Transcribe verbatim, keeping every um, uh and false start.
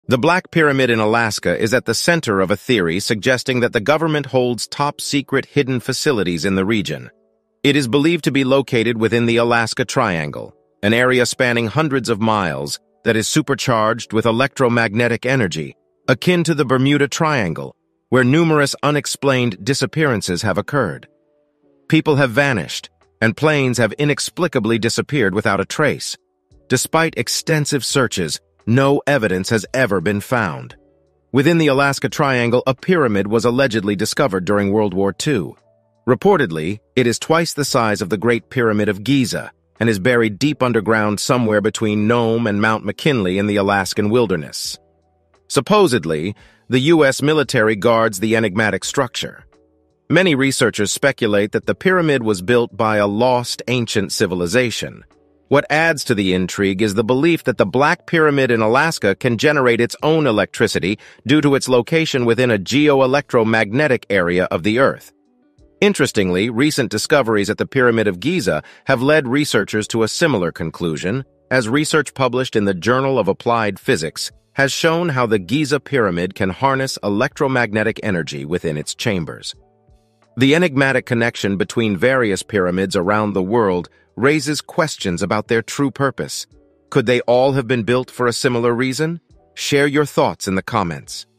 The Black Pyramid in Alaska is at the center of a theory suggesting that the government holds top-secret hidden facilities in the region. It is believed to be located within the Alaska Triangle, an area spanning hundreds of miles that is supercharged with electromagnetic energy, akin to the Bermuda Triangle, where numerous unexplained disappearances have occurred. People have vanished, and planes have inexplicably disappeared without a trace. Despite extensive searches, no evidence has ever been found. Within the Alaska Triangle, a pyramid was allegedly discovered during World War Two. Reportedly, it is twice the size of the Great Pyramid of Giza and is buried deep underground somewhere between Nome and Mount McKinley in the Alaskan wilderness. Supposedly, the U S military guards the enigmatic structure. Many researchers speculate that the pyramid was built by a lost ancient civilization. What adds to the intrigue is the belief that the Black Pyramid in Alaska can generate its own electricity due to its location within a geo-electromagnetic area of the Earth. Interestingly, recent discoveries at the Pyramid of Giza have led researchers to a similar conclusion, as research published in the Journal of Applied Physics has shown how the Giza Pyramid can harness electromagnetic energy within its chambers. The enigmatic connection between various pyramids around the world raises questions about their true purpose. Could they all have been built for a similar reason? Share your thoughts in the comments.